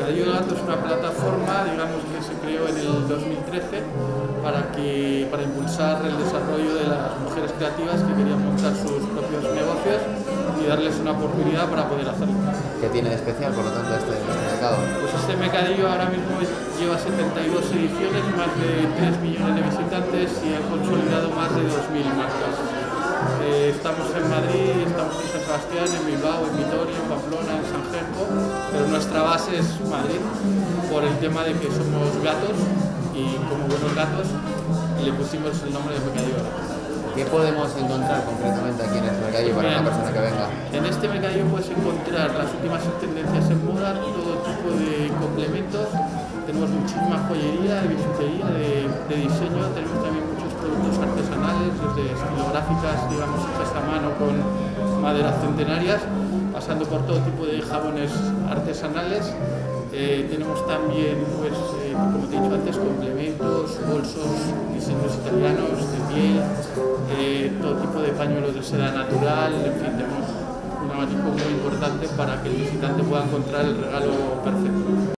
Mercadillo del Gato es una plataforma, digamos, que se creó en el 2013 para impulsar el desarrollo de las mujeres creativas que querían montar sus propios negocios y darles una oportunidad para poder hacerlo. ¿Qué tiene de especial, por lo tanto, este mercado? Pues este mercadillo ahora mismo lleva 72 ediciones, más de 3 millones de visitantes y ha consolidado más de 2.000 marcas. Estamos en Madrid, estamos en San Sebastián, en Bilbao, en Vitoria, en Pamplona, en Sanjerjo, pero nuestra base es Madrid por el tema de que somos gatos y como buenos gatos le pusimos el nombre de Mercadillo. ¿Qué podemos encontrar concretamente aquí en este mercadillo para una persona que venga? En este mercadillo puedes encontrar las últimas tendencias en moda, todo tipo de complementos. Tenemos muchísima joyería, de bisutería, de diseño. Tenemos también muchos productos artesanales, desde estilográficas, digamos, hechas a mano con maderas centenarias, pasando por todo tipo de jabones artesanales. Tenemos también, pues, como te he dicho antes, complementos, bolsos, diseños italianos, de piel, todo tipo de pañuelos de seda natural, en fin, tenemos un abanico muy importante para que el visitante pueda encontrar el regalo perfecto.